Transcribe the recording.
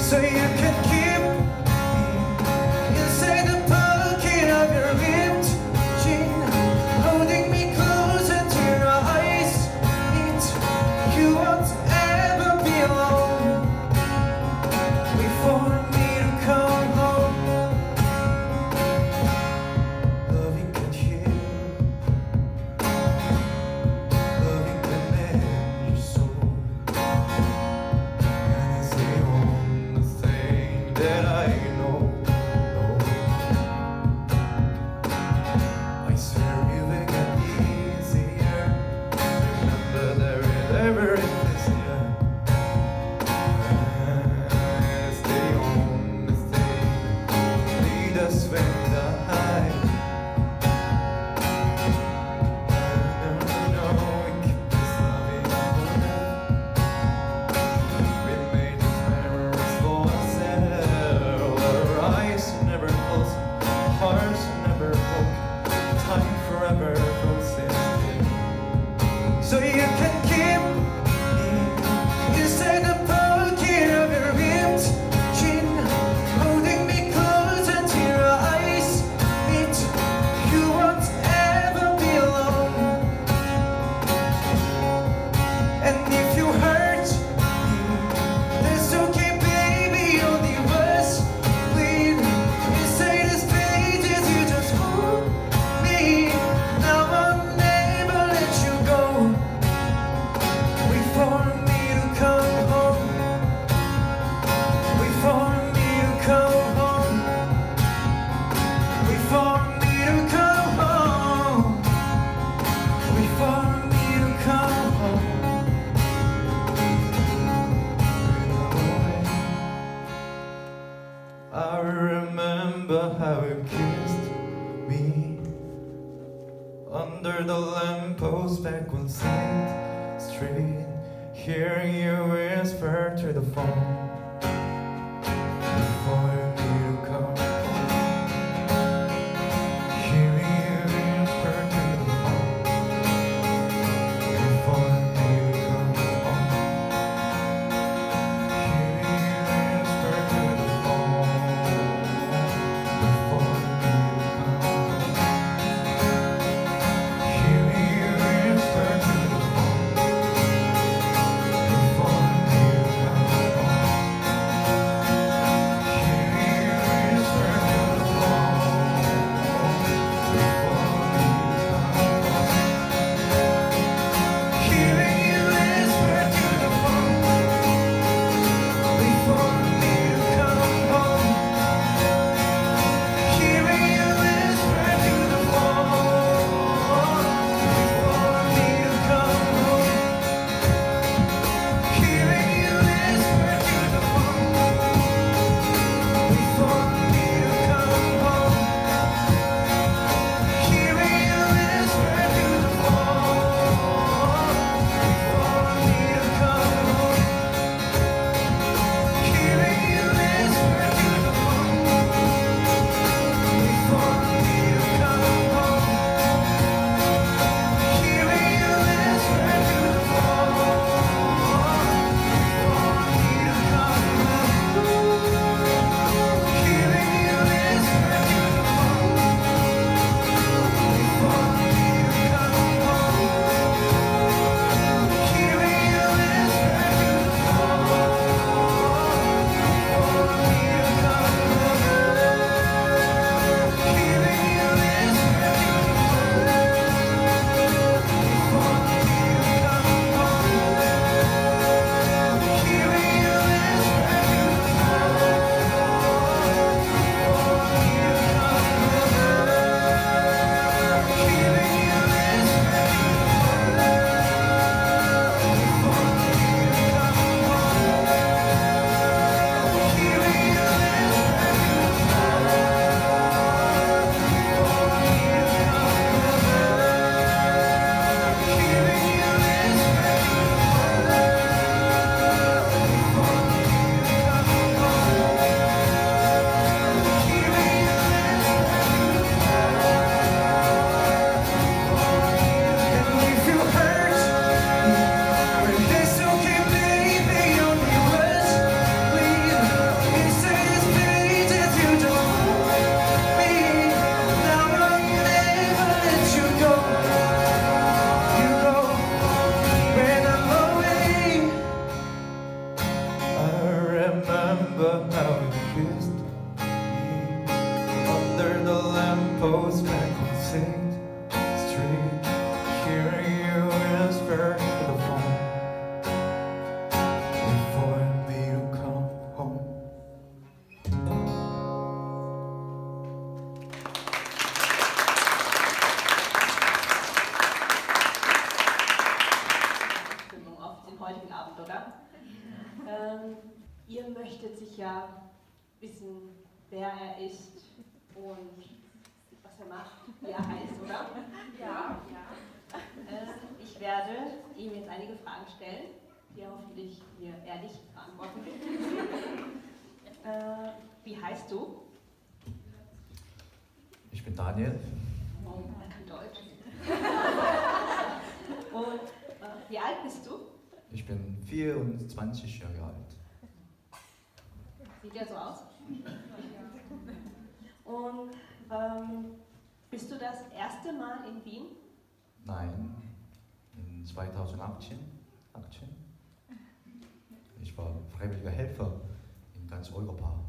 so you can keep me inside the pocket of your ripped jean, holding me close until your eyes meet. You won't ever be alone. Wait for me to come home. Loving can heal, loving can mend your soul, and it's the only thing that I know. I swear it will get easier. Remember there is everything easier. It's the only thing lead us when we die. No, we keep this loving forever. We made these memories for ourselves. Our eyes never close, hearts never broke. Time forever frozen still. So you can keep me inside the pocket of your ripped jean, holding me close until your eyes meet. You won't ever be alone. And if you hurt me, that's okay, baby. Only words bleed inside these pages. You just hold me. Now I'll never let you go. Wait for me to come home. Wait for me to come home. Wait for me to come home. Wait for me to come home. I remember how you kissed me under the lamppost back on Saint Street, hearing you whisper through the phone. Before you come home, hearing you whisper through the phone. Before you come home, hearing you whisper through the phone. Before you come home, hearing you whisper through the phone. Before you come home. love kissed me under the lamppost back on 6th Street, hearing you whisper to the phone before me to come home. Stimmung auf den heutigen Abend, oder? Ihr möchtet sicher wissen, wer er ist und was er macht, wie er heißt, oder? Ja. Ich werde ihm jetzt einige Fragen stellen, die er hoffentlich mir ehrlich beantworten wird. Wie heißt du? Ich bin Daniel. Oh, er kann Deutsch. Und wie alt bist du? Ich bin 24 Jahre alt. Sieht er so aus? Und bist du das erste Mal in Wien? Nein, in 2018. Ich war freiwilliger Helfer in ganz Europa.